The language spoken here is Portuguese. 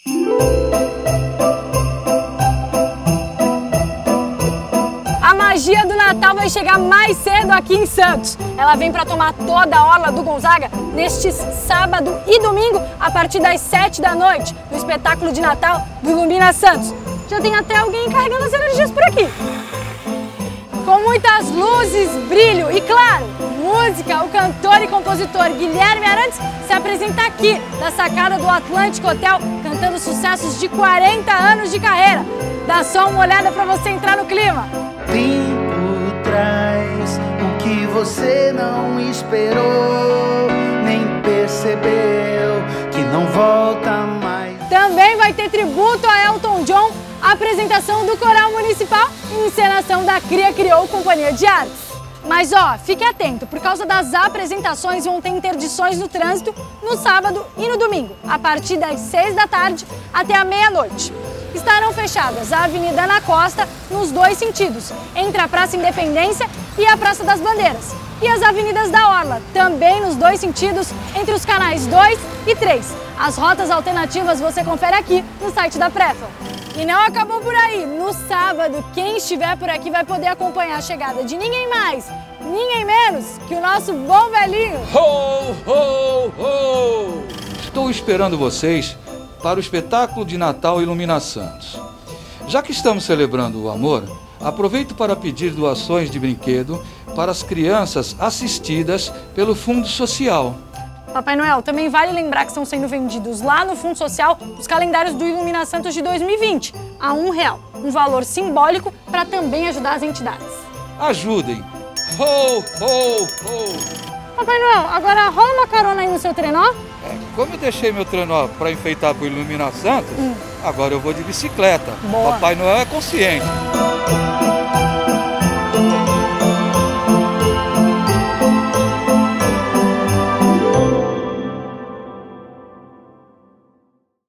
A magia do Natal vai chegar mais cedo aqui em Santos. Ela vem para tomar toda a orla do Gonzaga nestes sábado e domingo a partir das 7 da noite no espetáculo de Natal do Ilumina Santos. Já tem até alguém carregando as energias por aqui. Com muitas luzes, brilho e, claro, música, o cantor e compositor Guilherme Arantes se apresenta aqui na sacada do Atlântico Hotel cantando sucessos de 40 anos de carreira. Dá só uma olhada para você entrar no clima. Tempo traz o que você não esperou, nem percebeu que não volta mais. Também vai ter tributo a Elton John, apresentação do Coral Municipal e encenação da Cria Criou Companhia de Artes. Mas ó, fique atento, por causa das apresentações vão ter interdições no trânsito no sábado e no domingo, a partir das 6 da tarde até a meia-noite. Estarão fechadas a Avenida Ana Costa nos dois sentidos, entre a Praça Independência e a Praça das Bandeiras. E as avenidas da Orla, também nos dois sentidos, entre os canais 2 e 3. As rotas alternativas você confere aqui no site da Prefel. E não acabou por aí. No sábado, quem estiver por aqui vai poder acompanhar a chegada de ninguém mais, ninguém menos que o nosso bom velhinho. Ho, ho, ho! Estou esperando vocês para o espetáculo de Natal Ilumina Santos. Já que estamos celebrando o amor, aproveito para pedir doações de brinquedo para as crianças assistidas pelo Fundo Social. Papai Noel, também vale lembrar que estão sendo vendidos lá no Fundo Social os calendários do Ilumina Santos de 2020 a R$1, um valor simbólico para também ajudar as entidades. Ajudem! Ho, ho, ho! Papai Noel, agora rola uma carona aí no seu trenó? Como eu deixei meu trenó para enfeitar para o Ilumina Santos, agora eu vou de bicicleta. Boa. Papai Noel é consciente.